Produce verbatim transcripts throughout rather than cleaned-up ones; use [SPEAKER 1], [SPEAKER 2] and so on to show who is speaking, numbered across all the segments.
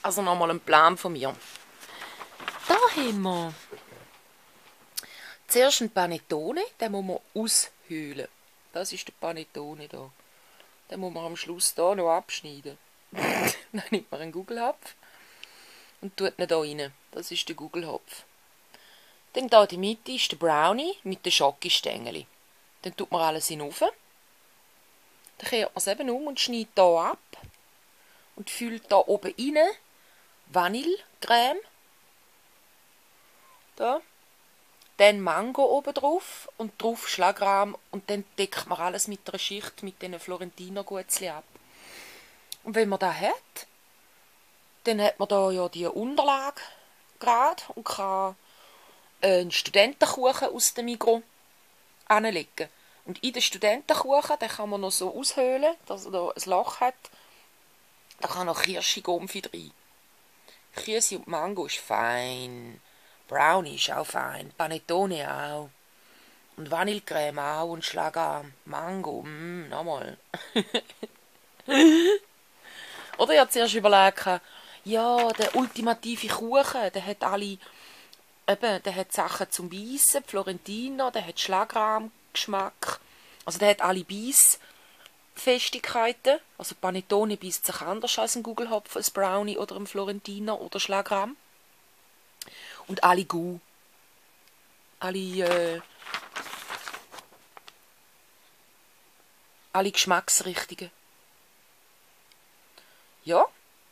[SPEAKER 1] Also nochmal ein Plan von mir. Da haben wir zuerst einen Panettone, den muss man aushöhlen. Das ist der Panettone da. Den muss man am Schluss da noch abschneiden. Dann nimmt man einen Gugelhopf und tut ihn da rein. Das ist der Gugelhopf. Dann da in die Mitte ist der Brownie mit den Schokostängeli. Dann tut man alles in den Ofen. Dann kehrt man es eben um und schneidet hier ab. Und füllt da oben rein Vanillecreme. Da. Dann Mango oben drauf und drauf Schlagrahm. Und dann deckt man alles mit einer Schicht mit diesen Florentiner Guetzli ab. Und wenn man das hat, dann hat man da ja die Unterlage gerade und kann einen Studentenkuchen aus dem Migros anlegen. Und in den Studentenkuchen, den kann man noch so aushöhlen, dass er da ein Loch hat. Da kann noch Kirsche-Gumpfi rein. Kirsche und Mango ist fein. Brownie ist auch fein. Panettone auch. Und Vanillecreme auch. Und Schlagarm. Mango. Mm, nochmal. Oder ich habe zuerst überlegt, ja, der ultimative Kuchen, der hat alle, eben, der hat Sachen zum Beißen, Florentiner, der hat Schlagrahmgeschmack. Also der hat alle Beissfestigkeiten. Also Panettone beißt sich anders als ein Gugelhopf, ein Brownie oder ein Florentiner oder Schlagrahm. Und alle Gu. Alle, äh, alle Geschmacksrichtungen. Ja.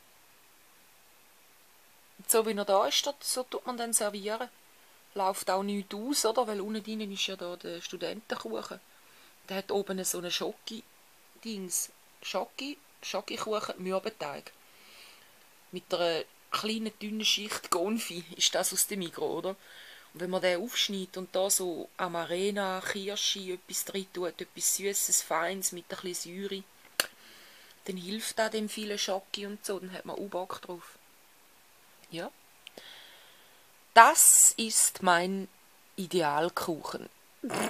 [SPEAKER 1] Und so wie er da ist, so tut man dann servieren. Läuft auch nichts aus, oder? Weil unten drin ist ja da der Studentenkuchen. Der hat oben so eine Schoki-Dings. Schoki, Schokikuchen, Mürbeteig. Mit einer kleinen, dünnen Schicht Gonfi ist das aus dem Migros, oder? Und wenn man den aufschneidet und da so Amarena, Kirsche, etwas drin tut, etwas Süßes, Feines mit ein bisschen Säure, dann hilft das dem vielen Schoki und so, dann hat man auch Bock drauf. Ja. Das ist mein Idealkuchen.